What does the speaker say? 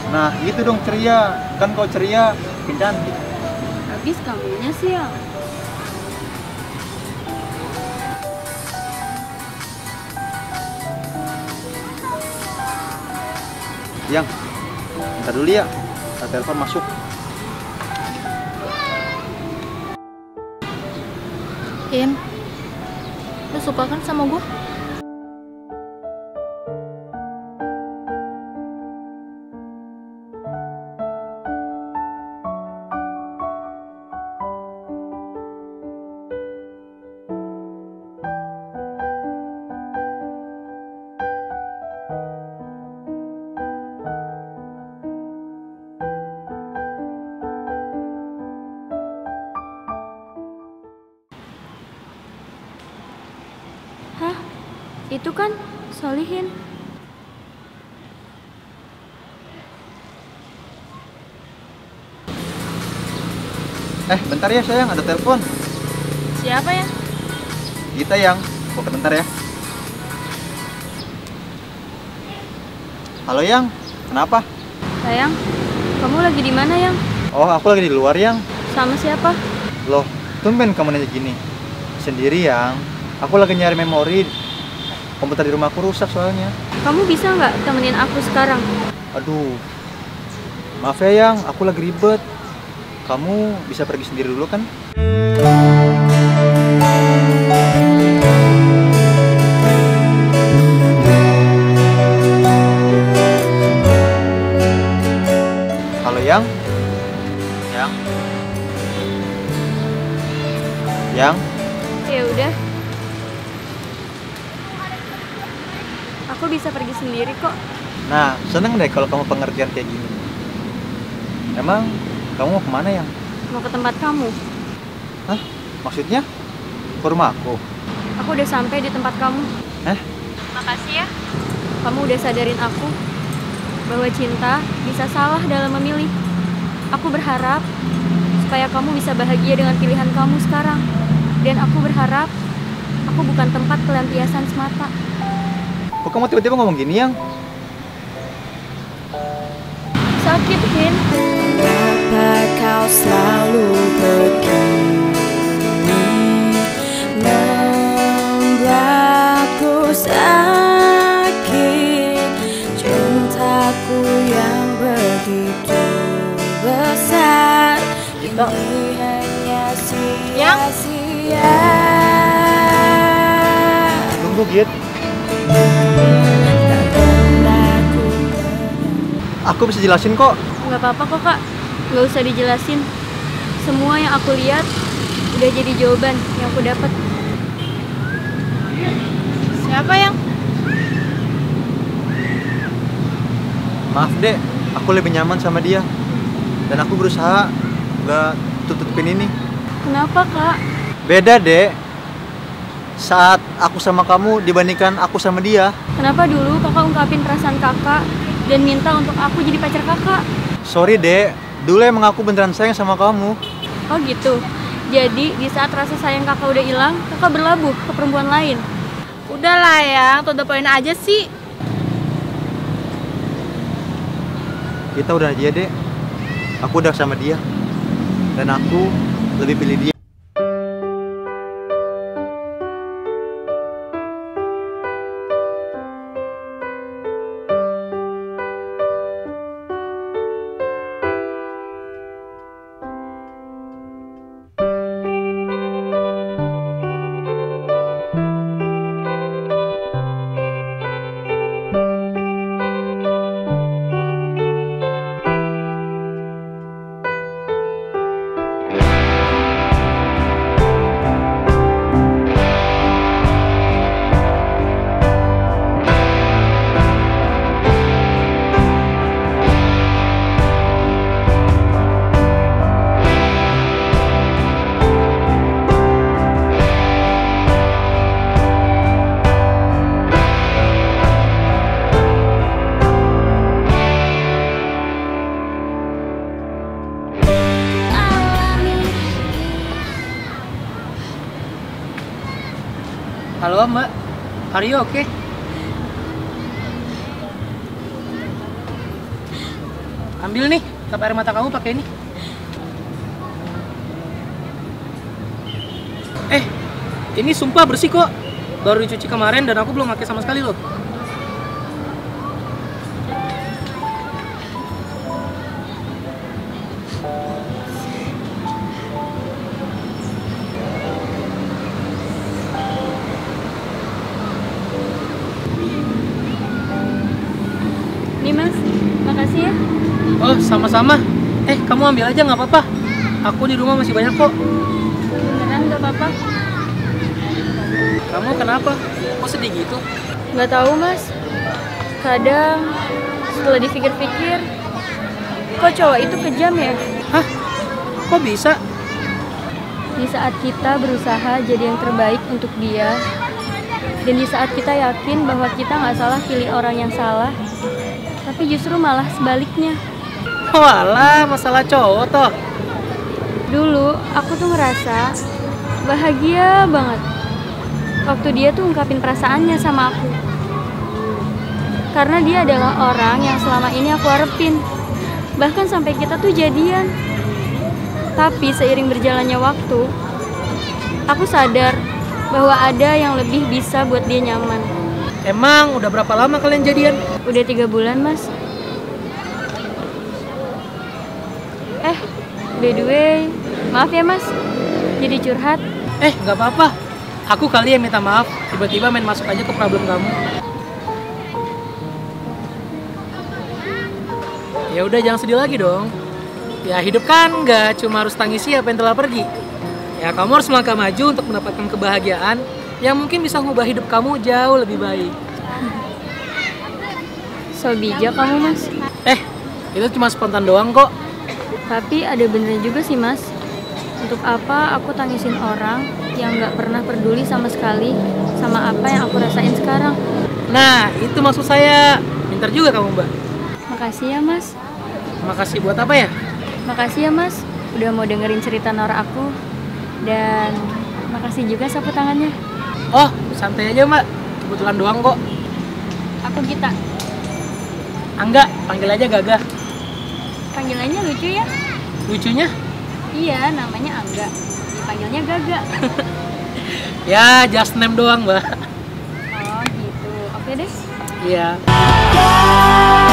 Nah, gitu dong ceria. Kan kau ceria, bikin cantik. Habis kamunya sih ya. Yang, bentar dulu ya. Ada telepon masuk. In, lu suka kan sama gue? Hah? Itu kan Solihin. Bentar ya sayang, ada telepon. Siapa ya? Kita yang, bukan bentar ya. Halo Yang, kenapa? Sayang, kamu lagi di mana, Yang? Oh, aku lagi di luar Yang. Sama siapa? Loh, tumben kamu nanya gini. Sendiri Yang, aku lagi nyari memori. Komputer di rumahku rusak soalnya. Kamu bisa nggak temenin aku sekarang? Aduh, maaf ya Yang, aku lagi ribet. Kamu bisa pergi sendiri dulu kan? Halo Yang? Yang? Yang? Ya udah. Aku bisa pergi sendiri kok. Nah, seneng deh kalau kamu pengertian kayak gini. Emang kamu mau kemana Yang? Mau ke tempat kamu. Hah? Maksudnya? Ke rumah aku? Aku udah sampai di tempat kamu. Makasih ya. Kamu udah sadarin aku bahwa cinta bisa salah dalam memilih. Aku berharap supaya kamu bisa bahagia dengan pilihan kamu sekarang. Dan aku berharap aku bukan tempat pelampiasan semata. Kok kamu tiba-tiba ngomong gini Yang? Sakit, Hin. Kenapa kau selalu begini, membuatku sakit. Cintaku yang begitu besar ini hanya sia-sia. Tunggu Git. Tak pernah ku Aku bisa jelasin kok. Nggak apa-apa kok, Kak. Nggak usah dijelasin. Semua yang aku lihat udah jadi jawaban yang aku dapat. Siapa yang? Maaf dek, aku lebih nyaman sama dia. Dan aku berusaha nggak tutupin ini. Kenapa, Kak? Beda dek. Saat aku sama kamu dibandingkan aku sama dia. Kenapa dulu kakak ungkapin perasaan kakak dan minta untuk aku jadi pacar kakak? Sorry dek, dulu emang aku beneran sayang sama kamu. Oh gitu. Jadi di saat rasa sayang kakak udah hilang, kakak berlabuh ke perempuan lain. Udahlah ya, to the point aja sih. Kita udah aja dek. Aku udah sama dia. Dan aku lebih pilih dia. Halo Mbak, are you okay? Ambil nih, tap air mata kamu pakai ini. Ini sumpah bersih kok. Baru dicuci kemarin dan aku belum pakai sama sekali loh. Nih mas, makasih ya. Oh, sama-sama. Kamu ambil aja nggak apa-apa. Aku di rumah masih banyak kok. Beneran gak apa-apa? Kamu kenapa? Kok sedih gitu? Gak tahu mas. Kadang setelah dipikir-pikir, kok cowok itu kejam ya? Hah? Kok bisa? Di saat kita berusaha jadi yang terbaik untuk dia, dan di saat kita yakin bahwa kita nggak salah pilih orang yang salah, tapi justru malah sebaliknya. Walah, masalah cowok toh. Dulu aku tuh ngerasa bahagia banget waktu dia tuh ungkapin perasaannya sama aku. Karena dia adalah orang yang selama ini aku harapin. Bahkan sampai kita tuh jadian. Tapi seiring berjalannya waktu, aku sadar bahwa ada yang lebih bisa buat dia nyaman. Emang udah berapa lama kalian jadian? Udah 3 bulan mas. By the way, maaf ya mas, jadi curhat. Nggak apa-apa. Aku kali yang minta maaf. Tiba-tiba main masuk aja ke problem kamu. Ya udah, jangan sedih lagi dong. Ya hidup kan nggak cuma harus tangisi apa yang telah pergi. Ya kamu harus melangkah maju untuk mendapatkan kebahagiaan yang mungkin bisa mengubah hidup kamu jauh lebih baik. So bijak kamu mas. Itu cuma spontan doang kok. Tapi ada benernya juga sih mas. Untuk apa aku tangisin orang yang gak pernah peduli sama sekali sama apa yang aku rasain sekarang. Nah, itu maksud saya. Pintar juga kamu, Mbak. Makasih ya mas. Makasih buat apa ya? Makasih ya mas, udah mau dengerin cerita Nora aku. Dan makasih juga sapu tangannya. Oh, santai aja Mbak. Kebetulan doang kok. Aku Gita. Angga, panggil aja Gaga. Panggilannya lucu ya? Lucunya? Iya, namanya Angga. Dipanggilnya Gaga. Ya, just name doang Mbak. Oh gitu, oke deh. Iya.